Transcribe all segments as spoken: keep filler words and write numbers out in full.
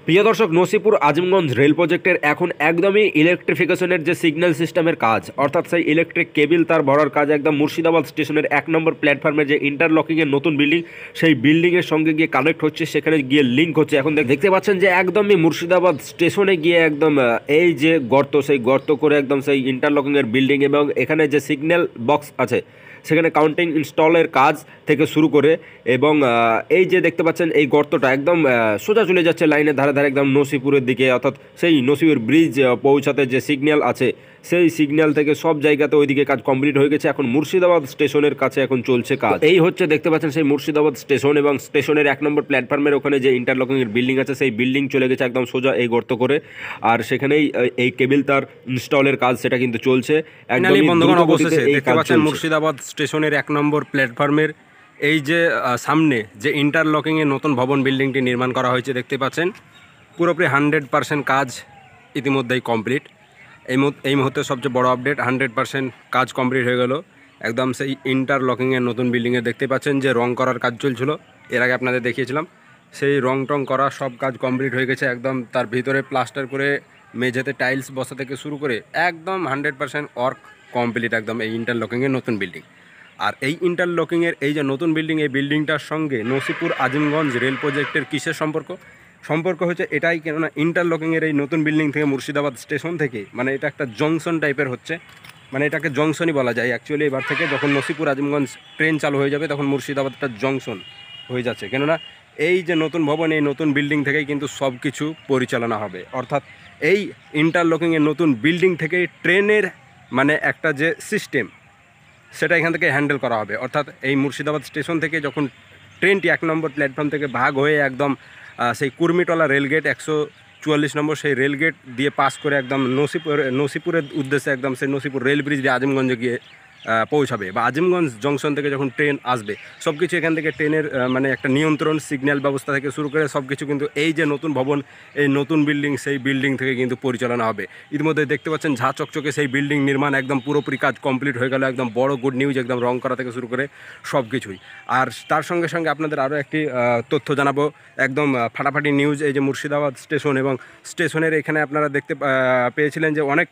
প্রিয় দর্শক, নসিপুর আজিমগঞ্জ রেল প্রজেক্টের এখন একদমই ইলেকট্রিফিকেশনের যে সিগন্যাল সিস্টেমের কাজ, অর্থাৎ সেই ইলেকট্রিক কেবিল তার ভরার কাজ একদম মুর্শিদাবাদ স্টেশনের এক নম্বর প্ল্যাটফর্মের যে ইন্টারলকিংয়ের নতুন বিল্ডিং, সেই বিল্ডিংয়ের সঙ্গে গিয়ে কানেক্ট হচ্ছে, সেখানে গিয়ে লিঙ্ক হচ্ছে। এখন দেখতে পাচ্ছেন যে একদমই মুর্শিদাবাদ স্টেশনে গিয়ে একদম এই যে গর্ত, সেই গর্ত করে একদম সেই ইন্টারলকিংয়ের বিল্ডিং এবং এখানে যে সিগন্যাল বক্স আছে সেখানে কাউন্টিং ইনস্টলের কাজ থেকে শুরু করে এবং এই যে দেখতে পাচ্ছেন এই গর্তটা একদম সোজা চলে যাচ্ছে লাইনের ধারে ধারে একদম নসিপুরের দিকে, অর্থাৎ সেই নসিপুর ব্রিজ পৌঁছাতে যে সিগন্যাল আছে সেই সিগন্যাল থেকে সব জায়গাতে ওইদিকে কাজ কমপ্লিট হয়ে গেছে। এখন মুর্শিদাবাদ স্টেশনের কাছে এখন চলছে কাজ। এই হচ্ছে দেখতে পাচ্ছেন সেই মুর্শিদাবাদ স্টেশন এবং স্টেশনের এক নম্বর প্ল্যাটফর্মের ওখানে যে ইন্টারলকিংয়ের বিল্ডিং আছে সেই বিল্ডিং চলে গেছে একদম সোজা এই গর্ত করে, আর সেখানেই এই কেবিল তার ইনস্টলের কাজ সেটা কিন্তু চলছে। বন্ধুগণ, অবশেষে দেখতে পাচ্ছেন মুর্শিদাবাদ স্টেশনের এক নম্বর প্ল্যাটফর্মের এই যে সামনে যে ইন্টারলকিংয়ের নতুন ভবন বিল্ডিংটি নির্মাণ করা হয়েছে, দেখতে পাচ্ছেন পুরোপুরি হান্ড্রেড পার্সেন্ট কাজ ইতিমধ্যেই কমপ্লিট। এই এই মুহূর্তে সবচেয়ে বড় আপডেট, হান্ড্রেড পার্সেন্ট কাজ কমপ্লিট হয়ে গেল একদম সেই ইন্টারলকিংয়ের নতুন বিল্ডিংয়ে। দেখতে পাচ্ছেন যে রং করার কাজ চলছিল, এর আগে আপনাদের দেখিয়েছিলাম, সেই রং টং করা সব কাজ কমপ্লিট হয়ে গেছে। একদম তার ভিতরে প্লাস্টার করে মেঝেতে টাইলস বসা থেকে শুরু করে একদম হান্ড্রেড পার্সেন্ট ওয়ার্ক কমপ্লিট একদম এই ইন্টারলকিংয়ের নতুন বিল্ডিং। আর এই ইন্টারলকিংয়ের এই যে নতুন বিল্ডিং, এই বিল্ডিংটার সঙ্গে নসিপুর আজিমগঞ্জ রেল প্রজেক্টের কিসের সম্পর্ক সম্পর্ক হচ্ছে এটাই, কেননা ইন্টারলকিংয়ের এই নতুন বিল্ডিং থেকে মুর্শিদাবাদ স্টেশন থেকে, মানে এটা একটা জংশন টাইপের হচ্ছে, মানে এটাকে জংশনই বলা যায় অ্যাকচুয়ালি। এবার থেকে যখন নসিপুর আজিমগঞ্জ ট্রেন চালু হয়ে যাবে তখন মুর্শিদাবাদটা জংশন হয়ে যাচ্ছে, কেননা এই যে নতুন ভবন, এই নতুন বিল্ডিং থেকেই কিন্তু সব কিছু পরিচালনা হবে। অর্থাৎ এই ইন্টারলকিংয়ের নতুন বিল্ডিং থেকে ট্রেনের মানে একটা যে সিস্টেম সেটা এখান থেকে হ্যান্ডেল করা হবে। অর্থাৎ এই মুর্শিদাবাদ স্টেশন থেকে যখন ট্রেনটি এক নম্বর প্ল্যাটফর্ম থেকে ভাগ হয়ে একদম সেই কুর্মিটলা রেলগেট একশো চুয়াল্লিশ নম্বর সেই রেলগেট দিয়ে পাস করে একদম নসিপুর নসিপুরের উদ্দেশ্যে একদম সেই নসিপুর রেল ব্রিজ দিয়ে আজিমগঞ্জে গিয়ে পৌঁছাবে, বা আজিমগঞ্জ জংশন থেকে যখন ট্রেন আসবে সব কিছু এখান থেকে ট্রেনের মানে একটা নিয়ন্ত্রণ সিগন্যাল ব্যবস্থা থেকে শুরু করে সব কিছু কিন্তু এই যে নতুন ভবন, এই নতুন বিল্ডিং, সেই বিল্ডিং থেকে কিন্তু পরিচালনা হবে। ইতিমধ্যে দেখতে পাচ্ছেন ঝা চকচকে সেই বিল্ডিং নির্মাণ একদম পুরোপুরি কাজ কমপ্লিট হয়ে গেল, একদম বড় গুড নিউজ, একদম রং করা থেকে শুরু করে সব কিছুই। আর তার সঙ্গে সঙ্গে আপনাদের আরও একটি তথ্য জানাবো, একদম ফাটাফাটি নিউজ। এই যে মুর্শিদাবাদ স্টেশন এবং স্টেশনের এখানে আপনারা দেখতে পেয়েছিলেন যে অনেক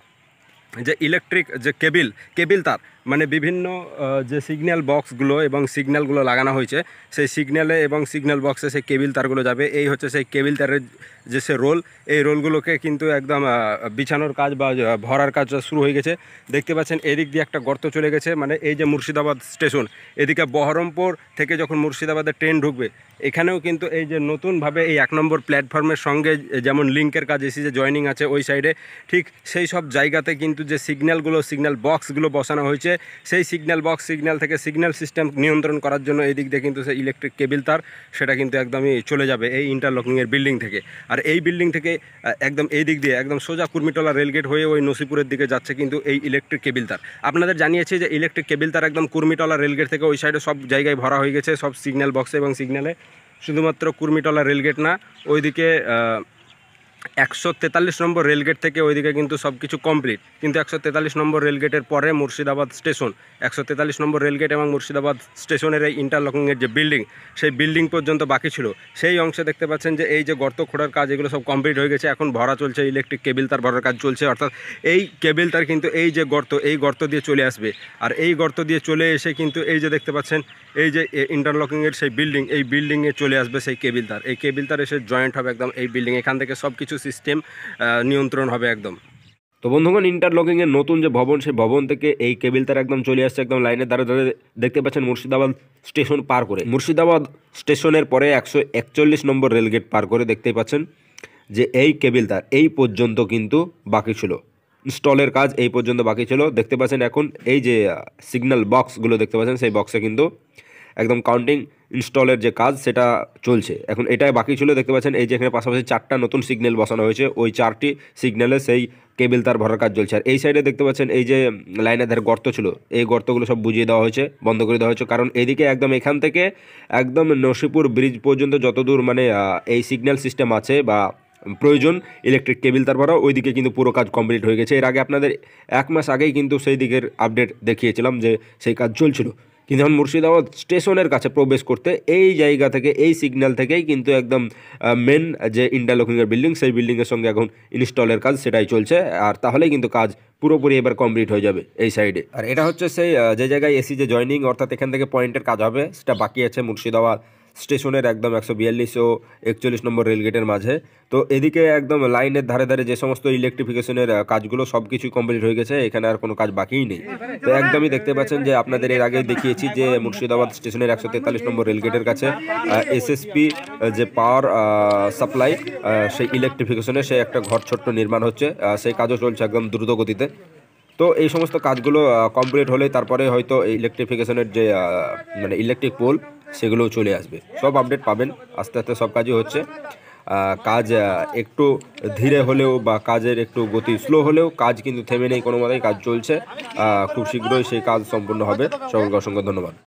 যে ইলেকট্রিক যে কেবিল কেবিল তার, মানে বিভিন্ন যে সিগন্যাল বক্সগুলো এবং সিগন্যালগুলো লাগানো হয়েছে, সেই সিগন্যালে এবং সিগন্যাল বক্সে সেই কেবিল তারগুলো যাবে। এই হচ্ছে সেই কেবিল তারের যে সে রোল, এই রোলগুলোকে কিন্তু একদম বিছানোর কাজ বা ভরার কাজ শুরু হয়ে গেছে। দেখতে পাচ্ছেন এদিক দিয়ে একটা গর্ত চলে গেছে, মানে এই যে মুর্শিদাবাদ স্টেশন, এদিকে বহরমপুর থেকে যখন মুর্শিদাবাদের ট্রেন ঢুকবে এখানেও কিন্তু এই যে নতুনভাবে এই এক নম্বর প্ল্যাটফর্মের সঙ্গে যেমন লিঙ্কের কাজ এসি যে জয়েনিং আছে ওই সাইডে, ঠিক সেই সব জায়গাতে কিন্তু যে সিগন্যালগুলো সিগন্যাল বক্সগুলো বসানো হয়েছে, সেই সিগন্যাল বক্স সিগন্যাল থেকে সিগন্যাল সিস্টেম নিয়ন্ত্রণ করার জন্য এই দিক দিয়ে কিন্তু সেই ইলেকট্রিক কেবিল তার সেটা কিন্তু একদমই চলে যাবে এই ইন্টারলকিংয়ের বিল্ডিং থেকে। আর এই বিল্ডিং থেকে একদম এই দিক দিয়ে একদম সোজা কুর্মিটলা রেলগেট হয়ে ওই নসিপুরের দিকে যাচ্ছে কিন্তু এই ইলেকট্রিক কেবিল তার। আপনাদের জানিয়েছি যে ইলেকট্রিক কেবিল তার একদম কুর্মিটলা রেলগেট থেকে ওই সাইডে সব জায়গায় ভরা হয়ে গেছে, সব সিগন্যাল বক্সে এবং সিগন্যালে। শুধুমাত্র কুর্মিটলা রেলগেট না, ওইদিকে একশো তেতাল্লিশ নম্বর রেলগেট থেকে ওইদিকে কিন্তু সব কিছু কমপ্লিট, কিন্তু একশো তেতাল্লিশ নম্বর রেলগেটের পরে মুর্শিদাবাদ স্টেশন, একশো তেতাল্লিশ নম্বর রেলগেট এবং মুর্শিদাবাদ স্টেশনের এই ইন্টারলকিংয়ের যে বিল্ডিং, সেই বিল্ডিং পর্যন্ত বাকি ছিল। সেই অংশে দেখতে পাচ্ছেন যে এই যে গর্ত খোঁড়ার কাজ এগুলো সব কমপ্লিট হয়ে গেছে, এখন ভরা চলছে, ইলেকট্রিক কেবিল তার ভরার কাজ চলছে। অর্থাৎ এই কেবিল তার কিন্তু এই যে গর্ত, এই গর্ত দিয়ে চলে আসবে, আর এই গর্ত দিয়ে চলে এসে কিন্তু এই যে দেখতে পাচ্ছেন এই যে ইন্টারলকিংয়ের সেই বিল্ডিং, এই বিল্ডিংয়ে চলে আসবে সেই কেবিল তার। এই কেবিল তার এসে জয়েন্ট হবে একদম এই বিল্ডিং, এখান থেকে সব কিছু সিস্টেম নিয়ন্ত্রণ হবে একদম। তো বন্ধুগণ, ইন্টারলকিংয়ের নতুন যে ভবন, সেই ভবন থেকে এই কেবিল তার একদম চলে আসছে একদম লাইনের ধারে ধারে। দেখতে পাচ্ছেন মুর্শিদাবাদ স্টেশন পার করে, মুর্শিদাবাদ স্টেশনের পরে একশো একচল্লিশ নম্বর রেলগেট পার করে দেখতেই পাচ্ছেন যে এই কেবিল তার এই পর্যন্ত কিন্তু বাকি ছিল, ইনস্টলের কাজ এই পর্যন্ত বাকি ছিল। দেখতে পাচ্ছেন এখন এই যে সিগন্যাল বক্সগুলো দেখতে পাচ্ছেন, সেই বক্সে কিন্তু একদম কাউন্টিং ইনস্টলের যে কাজ সেটা চলছে, এখন এটাই বাকি ছিল। দেখতে পাচ্ছেন এই যে এখানে পাশাপাশি চারটা নতুন সিগন্যাল বসানো হয়েছে, ওই চারটি সিগন্যালে সেই কেবিল তার ভরার কাজ চলছে। আর এই সাইডে দেখতে পাচ্ছেন এই যে লাইনের ধারে গর্ত ছিল, এই গর্তগুলো সব বুঝিয়ে দেওয়া হয়েছে, বন্ধ করে দেওয়া হয়েছে, কারণ এদিকে একদম এখান থেকে একদম নসিপুর ব্রিজ পর্যন্ত যতদূর মানে এই সিগন্যাল সিস্টেম আছে বা প্রয়োজন ইলেকট্রিক কেবিল তার ভরা, ওইদিকে কিন্তু পুরো কাজ কমপ্লিট হয়ে গেছে। এর আগে আপনাদের এক মাস আগেই কিন্তু সেই দিকের আপডেট দেখিয়েছিলাম যে সেই কাজ চলছিল। কিন্তু এখন মুর্শিদাবাদ স্টেশনের কাছে প্রবেশ করতে এই জায়গা থেকে এই সিগন্যাল থেকেই কিন্তু একদম মেন যে ইন্টারলকিংয়ের বিল্ডিং সেই বিল্ডিংয়ের সঙ্গে এখন ইনস্টলের কাজ সেটাই চলছে, আর তাহলেই কিন্তু কাজ পুরোপুরি এবার কমপ্লিট হয়ে যাবে এই সাইডে। আর এটা হচ্ছে সেই যে জায়গায় এসি যে জয়নিং অর্থাৎ এখান থেকে পয়েন্টের কাজ হবে সেটা বাকি আছে মুর্শিদাবাদ স্টেশনের একদম একশো বিয়াল্লিশ ও একচল্লিশ নম্বর রেলগেটের মাঝে। তো এদিকে একদম লাইনের ধারে ধারে যে সমস্ত ইলেকট্রিফিকেশনের কাজগুলো সব কিছুই কমপ্লিট হয়ে গেছে, এখানে আর কোনো কাজ বাকিই নেই। তো একদমই দেখতে পাচ্ছেন যে আপনাদের এর আগে দেখিয়েছি যে মুর্শিদাবাদ স্টেশনের একশো তেতাল্লিশ নম্বর রেলগেটের কাছে এসএসপি যে পাওয়ার সাপ্লাই সেই ইলেকট্রিফিকেশনের সেই একটা ঘর ছোট্ট নির্মাণ হচ্ছে, সেই কাজও চলছে একদম দ্রুত গতিতে। তো এই সমস্ত কাজগুলো কমপ্লিট হলে তারপরে হয়তো ইলেকট্রিফিকেশনের যে মানে ইলেকট্রিক পোল সেগুলোও চলে আসবে। সব আপডেট পাবেন, আস্তে আস্তে সব কাজই হচ্ছে। কাজ একটু ধীরে হলেও বা কাজের একটু গতি স্লো হলেও কাজ কিন্তু থেমে নেই কোনো মতেই, কাজ চলছে। খুব শীঘ্রই সেই কাজ সম্পূর্ণ হবে। সকলকে অসংখ্য ধন্যবাদ।